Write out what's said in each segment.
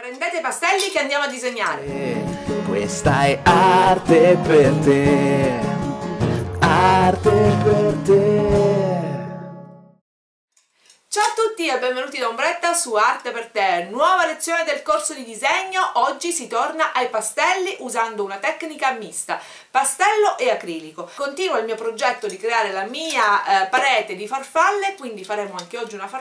Prendete i pastelli che andiamo a disegnare. Questa è arte per te, arte per te. Ciao a tutti e benvenuti da Ombretta su Arte per te, nuova lezione del corso di disegno. Oggi si torna ai pastelli usando una tecnica mista, pastello e acrilico. Continua il mio progetto di creare la mia parete di farfalle, quindi faremo anche oggi una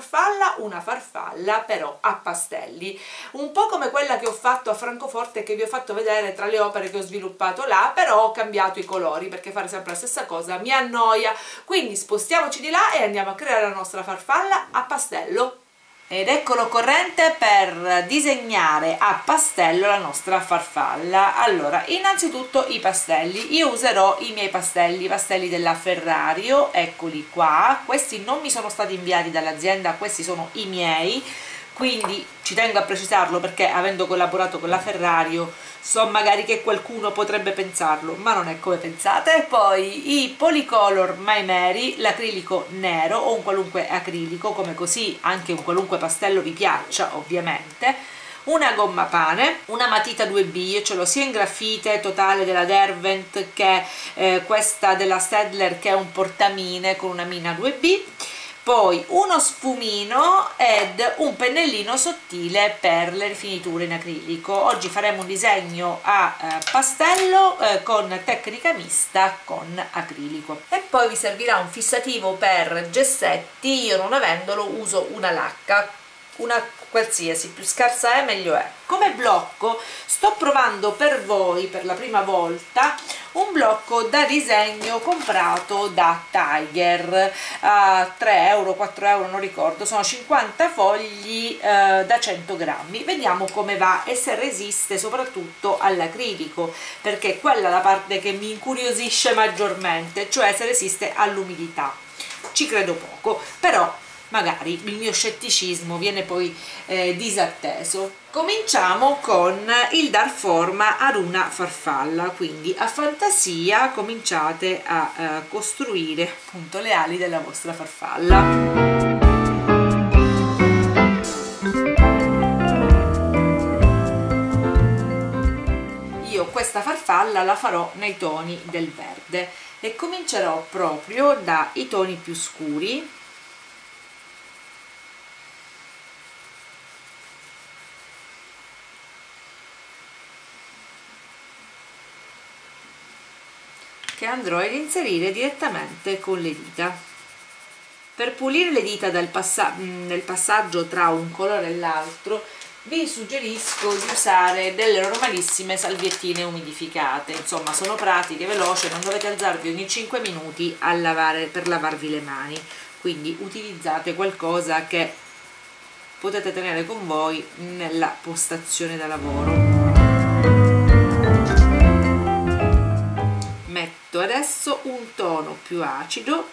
farfalla però a pastelli, un po' come quella che ho fatto a Francoforte, che vi ho fatto vedere tra le opere che ho sviluppato là, però ho cambiato i colori perché fare sempre la stessa cosa mi annoia, quindi spostiamoci di là e andiamo a creare la nostra farfalla a pastello. Ed ecco l'occorrente per disegnare a pastello la nostra farfalla. Allora, innanzitutto i pastelli. Io userò i miei pastelli, i pastelli della Ferrario, eccoli qua. Questi non mi sono stati inviati dall'azienda, questi sono i miei, quindi ci tengo a precisarlo perché avendo collaborato con la Ferrario so magari che qualcuno potrebbe pensarlo, ma non è come pensate. Poi i Polycolor My Mary, l'acrilico nero o un qualunque acrilico, come così anche un qualunque pastello vi piaccia ovviamente, una gomma pane, una matita 2B, io ce l'ho sia in graffite totale della Derwent che questa della Staedtler che è un portamine con una mina 2B, poi uno sfumino ed un pennellino sottile per le rifiniture in acrilico. Oggi faremo un disegno a pastello con tecnica mista con acrilico. E poi vi servirà un fissativo per gessetti. Io non avendolo uso una lacca, una qualsiasi, più scarsa è meglio è. Come blocco sto provando per voi per la prima volta un blocco da disegno comprato da Tiger a 3 euro, 4 euro, non ricordo, sono 50 fogli da 100 grammi. Vediamo come va e se resiste soprattutto all'acrilico, perché quella è la parte che mi incuriosisce maggiormente, cioè se resiste all'umidità. Ci credo poco, però magari il mio scetticismo viene poi disatteso. Cominciamo con il dar forma ad una farfalla, quindi a fantasia cominciate a costruire appunto le ali della vostra farfalla. Io questa farfalla la farò nei toni del verde e comincerò proprio dai toni più scuri, che andrò ad inserire direttamente con le dita. Per pulire le dita nel passaggio tra un colore e l'altro vi suggerisco di usare delle normalissime salviettine umidificate, insomma sono pratiche, veloci, non dovete alzarvi ogni 5 minuti a lavare, per lavarvi le mani, quindi utilizzate qualcosa che potete tenere con voi nella postazione da lavoro. Metto adesso un tono più acido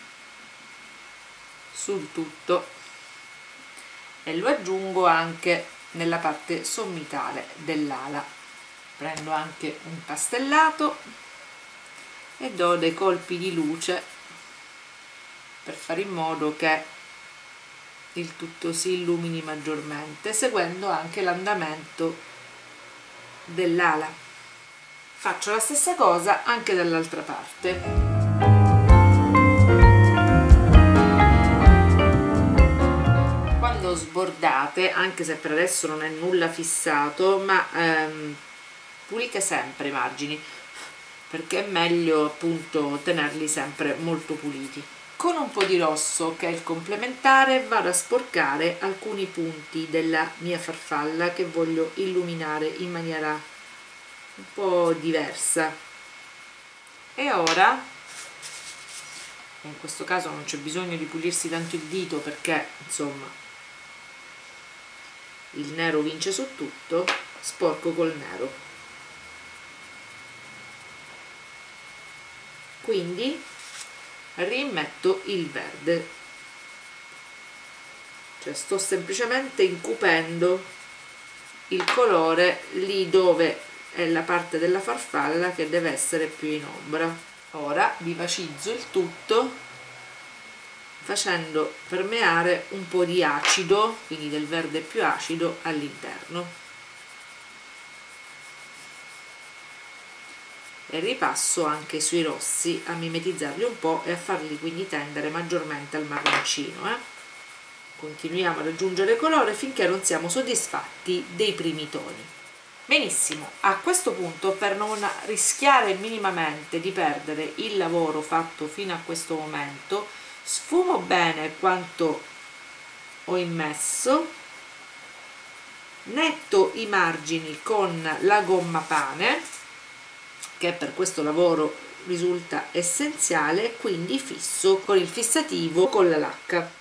sul tutto e lo aggiungo anche nella parte sommitale dell'ala. Prendo anche un pastellato e do dei colpi di luce per fare in modo che il tutto si illumini maggiormente, seguendo anche l'andamento dell'ala. Faccio la stessa cosa anche dall'altra parte. Quando sbordate, anche se per adesso non è nulla fissato, ma pulite sempre i margini, perché è meglio appunto tenerli sempre molto puliti. Con un po' di rosso, che è il complementare, vado a sporcare alcuni punti della mia farfalla che voglio illuminare in maniera un po' diversa. E ora, in questo caso non c'è bisogno di pulirsi tanto il dito perché insomma il nero vince su tutto, sporco col nero, quindi rimetto il verde, cioè sto semplicemente incupendo il colore lì dove è la parte della farfalla che deve essere più in ombra. Ora vivacizzo il tutto facendo permeare un po' di acido, quindi del verde più acido all'interno. e ripasso anche sui rossi a mimetizzarli un po' e a farli quindi tendere maggiormente al marroncino. Continuiamo ad aggiungere colore finché non siamo soddisfatti dei primi toni. Benissimo, a questo punto, per non rischiare minimamente di perdere il lavoro fatto fino a questo momento, sfumo bene quanto ho immesso, netto i margini con la gomma pane, che per questo lavoro risulta essenziale, quindi fisso con il fissativo con la lacca.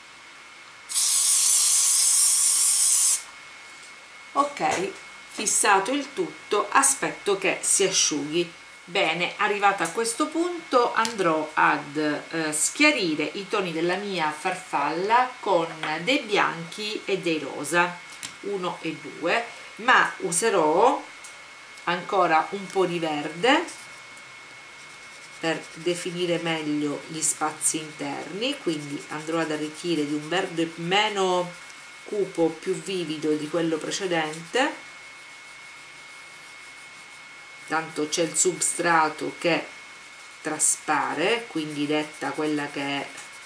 Ok, fissato il tutto, aspetto che si asciughi. Bene, arrivata a questo punto andrò ad schiarire i toni della mia farfalla con dei bianchi e dei rosa, 1 e 2, ma userò ancora un po' di verde per definire meglio gli spazi interni, quindi andrò ad arricchire di un verde meno cupo, più vivido di quello precedente, tanto c'è il substrato che traspare, quindi detta quella che è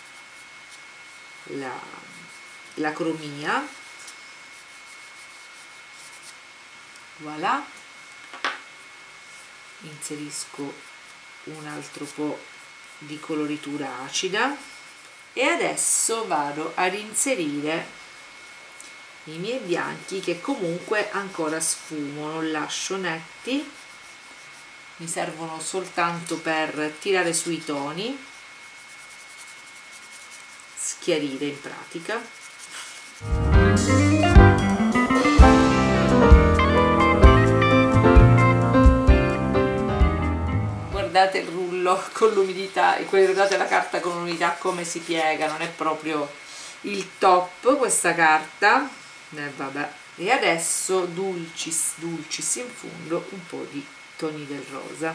la cromia. Voilà, inserisco un altro po' di coloritura acida e adesso vado ad inserire i miei bianchi, che comunque ancora sfumo, non lascio netti, mi servono soltanto per tirare sui toni, schiarire in pratica. Guardate il rullo con l'umidità e guardate la carta con l'umidità come si piega, non è proprio il top questa carta. Vabbè. E adesso dulcis infundo un po' di toni del rosa.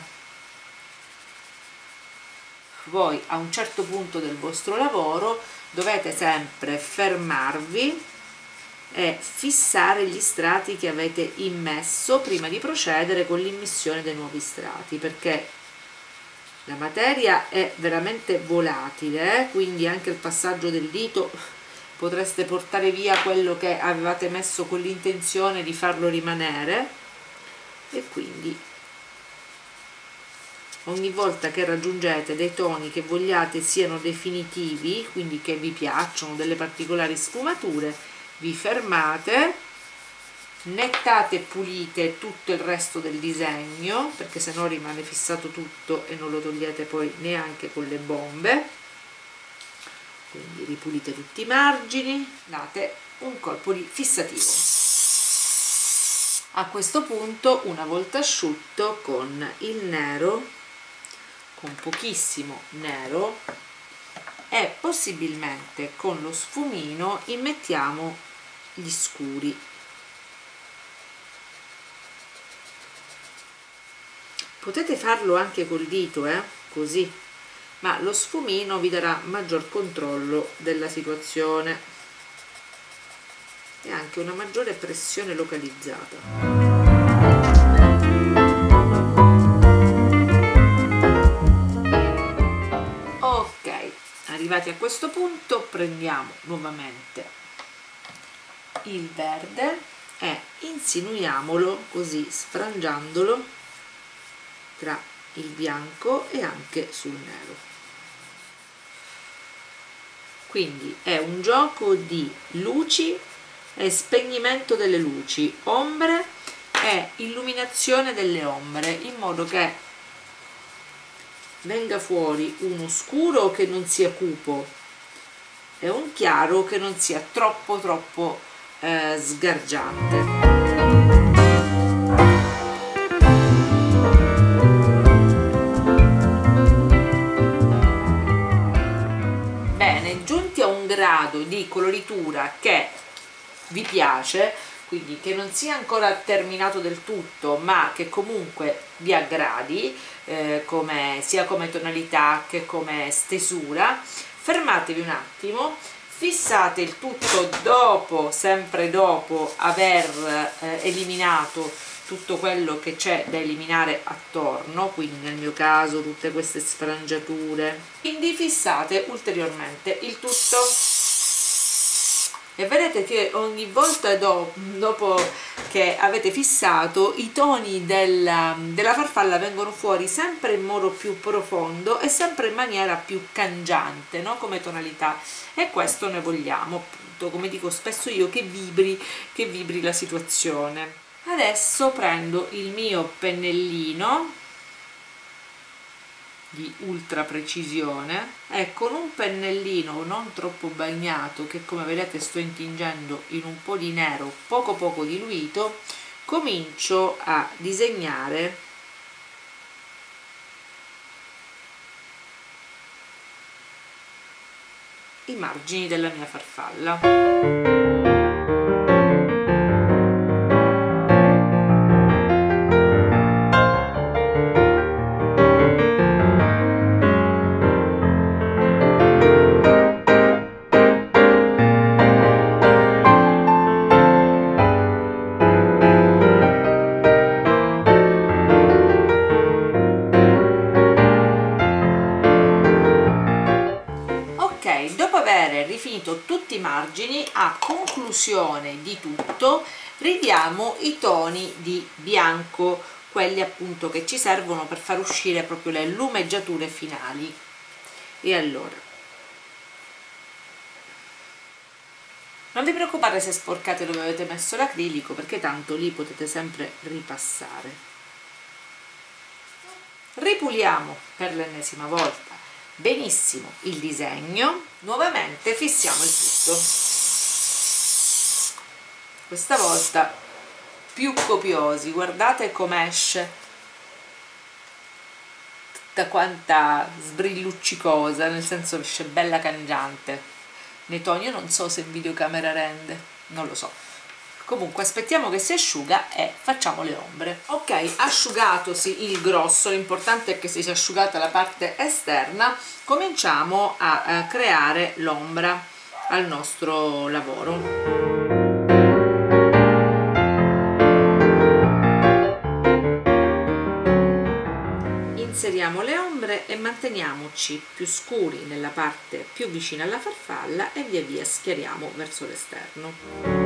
Voi a un certo punto del vostro lavoro dovete sempre fermarvi e fissare gli strati che avete immesso prima di procedere con l'immissione dei nuovi strati, perché la materia è veramente volatile, quindi anche il passaggio del dito potreste portare via quello che avevate messo con l'intenzione di farlo rimanere, e quindi ogni volta che raggiungete dei toni che vogliate siano definitivi, quindi che vi piacciono, delle particolari sfumature, vi fermate, nettate e pulite tutto il resto del disegno, perché sennò rimane fissato tutto e non lo togliete poi neanche con le bombe. Quindi ripulite tutti i margini, date un colpo di fissativo. A questo punto, una volta asciutto, con il nero, con pochissimo nero e possibilmente con lo sfumino, immettiamo gli scuri. Potete farlo anche col dito, così, ma lo sfumino vi darà maggior controllo della situazione e anche una maggiore pressione localizzata. Ok, arrivati a questo punto prendiamo nuovamente il verde e insinuiamolo così, sfrangiandolo tra il bianco e anche sul nero. Quindi è un gioco di luci e spegnimento delle luci, ombre e illuminazione delle ombre, in modo che venga fuori uno scuro che non sia cupo e un chiaro che non sia troppo sgargiante. Grado di coloritura che vi piace, quindi che non sia ancora terminato del tutto ma che comunque vi aggradi, sia come tonalità che come stesura, fermatevi un attimo, fissate il tutto dopo, sempre dopo aver eliminato tutto quello che c'è da eliminare attorno, quindi nel mio caso tutte queste sfrangiature. Quindi fissate ulteriormente il tutto e vedete che ogni volta dopo che avete fissato, i toni della farfalla vengono fuori sempre in modo più profondo e sempre in maniera più cangiante, no? Come tonalità, e questo ne vogliamo, appunto, come dico spesso io, che vibri la situazione. Adesso prendo il mio pennellino di ultra precisione e con un pennellino non troppo bagnato, che come vedete sto intingendo in un po' di nero poco diluito, comincio a disegnare i margini della mia farfalla. Dopo aver rifinito tutti i margini, a conclusione di tutto ridiamo i toni di bianco, quelli appunto che ci servono per far uscire proprio le lumeggiature finali. E allora, non vi preoccupate se sporcate dove avete messo l'acrilico, perché tanto lì potete sempre ripassare. Ripuliamo per l'ennesima volta benissimo il disegno, nuovamente fissiamo il tutto, questa volta più copiosi. Guardate come esce tutta quanta sbrilluccicosa, nel senso che esce bella cangiante nei toni. Io non so se in videocamera rende, non lo so. Comunque aspettiamo che si asciuga e facciamo le ombre. Ok, asciugatosi il grosso, l'importante è che si sia asciugata la parte esterna, cominciamo a creare l'ombra al nostro lavoro. Inseriamo le ombre e manteniamoci più scuri nella parte più vicina alla farfalla e via via schiariamo verso l'esterno.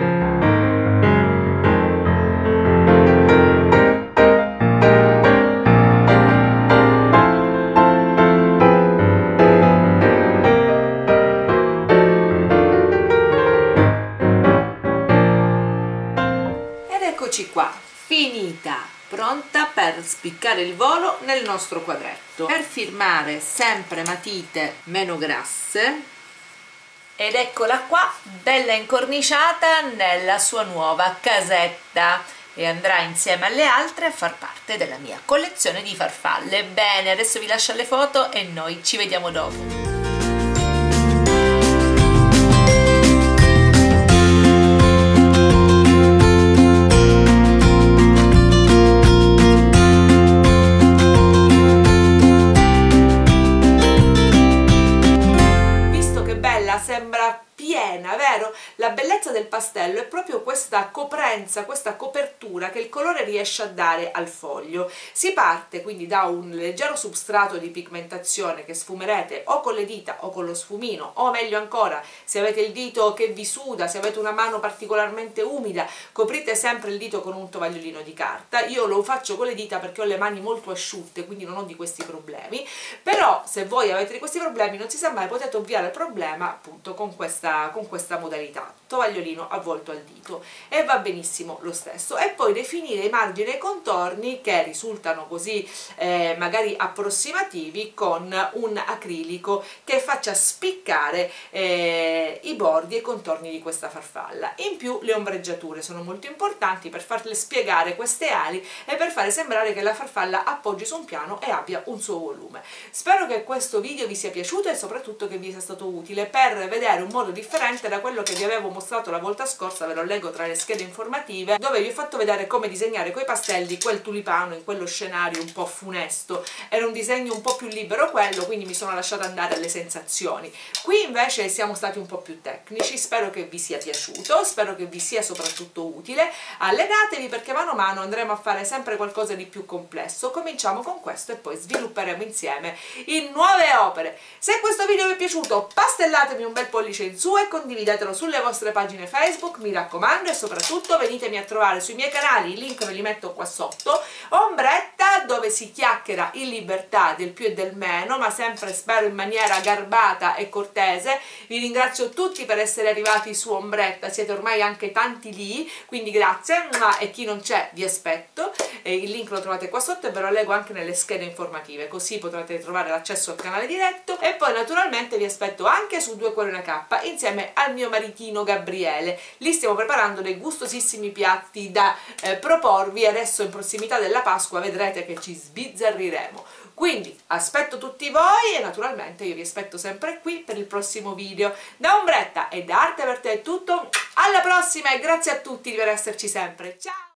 Qua, finita, pronta per spiccare il volo nel nostro quadretto. Per firmare sempre matite meno grasse, ed eccola qua, bella incorniciata nella sua nuova casetta, e andrà insieme alle altre a far parte della mia collezione di farfalle. Bene, adesso vi lascio le foto e noi ci vediamo dopo. Sembra piena, vero? La bellezza del pastello è proprio questa coprenza, questa copertura che il colore riesce a dare al foglio. Si parte quindi da un leggero substrato di pigmentazione che sfumerete o con le dita o con lo sfumino, o meglio ancora, se avete il dito che vi suda, se avete una mano particolarmente umida, coprite sempre il dito con un tovagliolino di carta. Io lo faccio con le dita perché ho le mani molto asciutte, quindi non ho di questi problemi, però se voi avete di questi problemi non si sa mai, potete ovviare il problema appunto con questa modalità, tovagliolino avvolto al dito, e va benissimo lo stesso. E poi definire i margini e i contorni che risultano così magari approssimativi con un acrilico che faccia spiccare i bordi e i contorni di questa farfalla. In più le ombreggiature sono molto importanti per farle spiegare queste ali e per fare sembrare che la farfalla appoggi su un piano e abbia un suo volume. Spero che questo video vi sia piaciuto e soprattutto che vi sia stato utile per vedere un modo differente da quello che vi avevo mostrato la volta scorsa, ve lo leggo tra le schede informative, dove vi ho fatto vedere come disegnare coi pastelli quel tulipano in quello scenario un po' funesto. Era un disegno un po' più libero quello, quindi mi sono lasciata andare alle sensazioni. Qui invece siamo stati un po' più tecnici, spero che vi sia piaciuto, spero che vi sia soprattutto utile. Allenatevi, perché mano a mano andremo a fare sempre qualcosa di più complesso. Cominciamo con questo e poi svilupperemo insieme in nuove opere. Se questo video vi è piaciuto, pastellatemi un bel pollice in su e condividetelo sulle vostre pagine Facebook, mi raccomando, e soprattutto venitemi a trovare sui miei canali, i link ve li metto qua sotto. Ombretta, dove si chiacchiera in libertà del più e del meno, ma sempre spero in maniera garbata e cortese. Vi ringrazio tutti per essere arrivati su Ombretta, siete ormai anche tanti lì, quindi grazie, e chi non c'è vi aspetto. Il link lo trovate qua sotto e ve lo leggo anche nelle schede informative, così potrete trovare l'accesso al canale diretto. E poi naturalmente vi aspetto anche su Due Cuori Una Cappa insieme al mio maritino Gabriele. Lì stiamo preparando dei gustosissimi piatti da proporvi. Adesso in prossimità della Pasqua vedrete che ci sbizzarriremo. Quindi aspetto tutti voi e naturalmente io vi aspetto sempre qui per il prossimo video. Da Ombretta e da Arte per Te è tutto, alla prossima e grazie a tutti per esserci sempre, ciao!